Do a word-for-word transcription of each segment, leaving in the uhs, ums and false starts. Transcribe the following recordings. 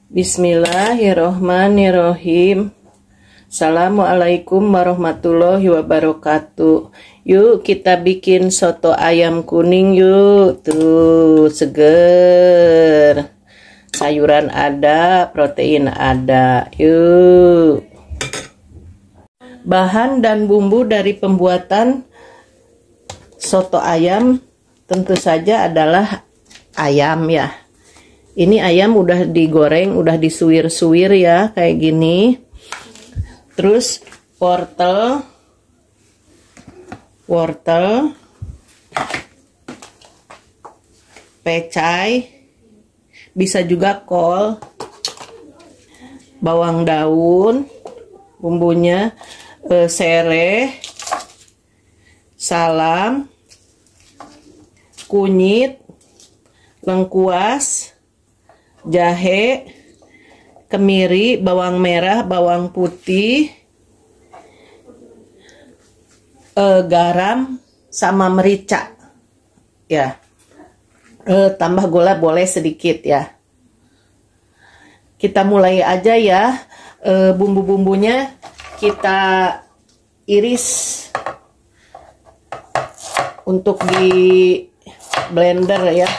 Bismillahirrohmanirrohim. Assalamualaikum warahmatullahi wabarakatuh. Yuk kita bikin soto ayam kuning yuk. Tuh seger. Sayuran ada, protein ada. Yuk. Bahan dan bumbu dari pembuatan soto ayam tentu saja adalah ayam ya. Ini ayam udah digoreng, udah disuir-suir ya, kayak gini. Terus wortel, wortel, pecai, bisa juga kol, bawang daun, bumbunya eh, sereh, salam, kunyit, lengkuas, jahe, kemiri, bawang merah, bawang putih, eh, garam, sama merica ya. Eh, tambah gula boleh sedikit ya. Kita mulai aja ya. Eh, bumbu-bumbunya kita iris untuk di blender ya.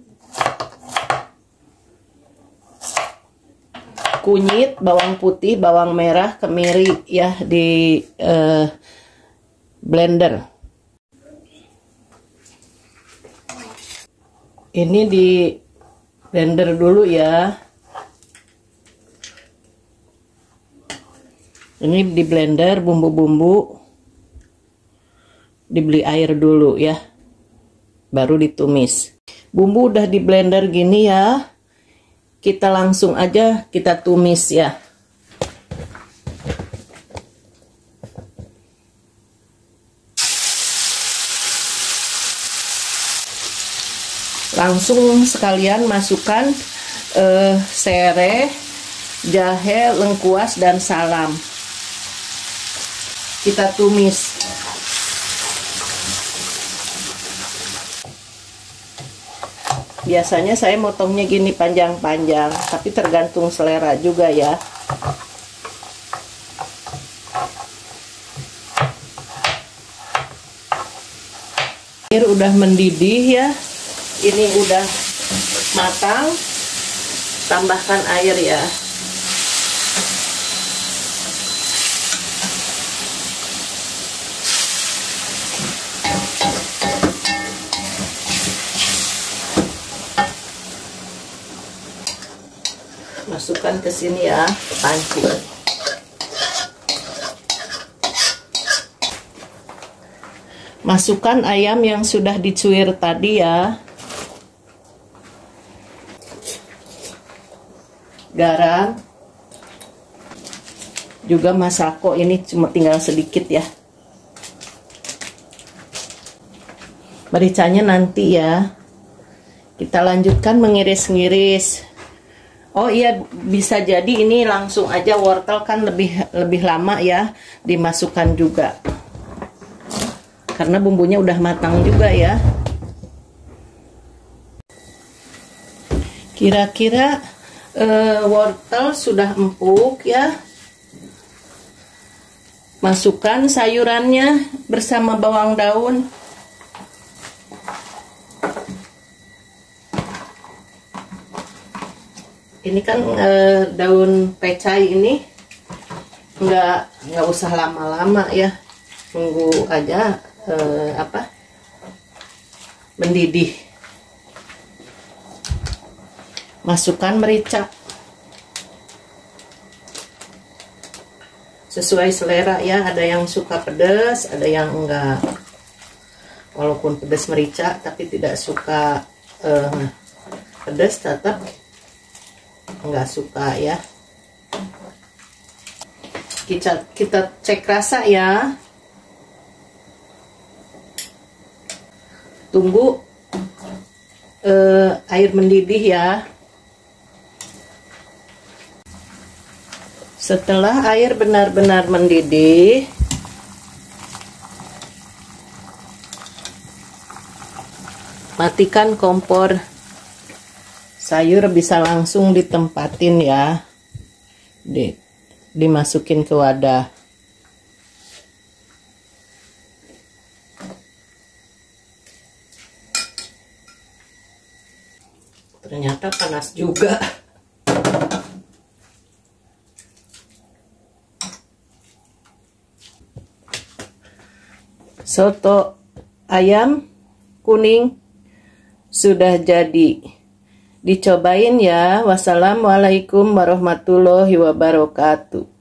Kunyit, bawang putih, bawang merah, kemiri ya di uh, blender. Ini di blender dulu ya. Ini di blender bumbu-bumbu. Dibeli air dulu ya. Baru ditumis. Bumbu udah di blender gini ya. Kita langsung aja kita tumis ya. Langsung sekalian masukkan eh, sereh, jahe, lengkuas, dan salam. Kita tumis. Biasanya saya motongnya gini panjang-panjang, tapi tergantung selera juga ya. Air udah mendidih ya. Ini udah matang. Tambahkan air ya. Masukkan ke sini ya, ke panci. Masukkan ayam yang sudah dicuir tadi ya. Garam. Juga masako ini cuma tinggal sedikit ya. Mericanya nanti ya. Kita lanjutkan mengiris-ngiris. Oh iya, bisa jadi ini langsung aja wortel kan lebih lebih lama ya dimasukkan juga. Karena bumbunya udah matang juga ya. Kira-kira eh, wortel sudah empuk ya. Masukkan sayurannya bersama bawang daun. Ini kan eh, daun pecai ini nggak nggak usah lama-lama ya, tunggu aja eh, apa mendidih. Masukkan merica sesuai selera ya, ada yang suka pedas, ada yang enggak. Walaupun pedas merica tapi tidak suka eh, pedas, tetap nggak suka ya. Kita kita cek rasa ya. Tunggu eh, air mendidih ya. Setelah air benar-benar mendidih, matikan kompor sayur bisa langsung ditempatin ya, di, dimasukin ke wadah. Ternyata panas juga. Soto ayam kuning sudah jadi. Dicobain ya. Wassalamualaikum warahmatullahi wabarakatuh.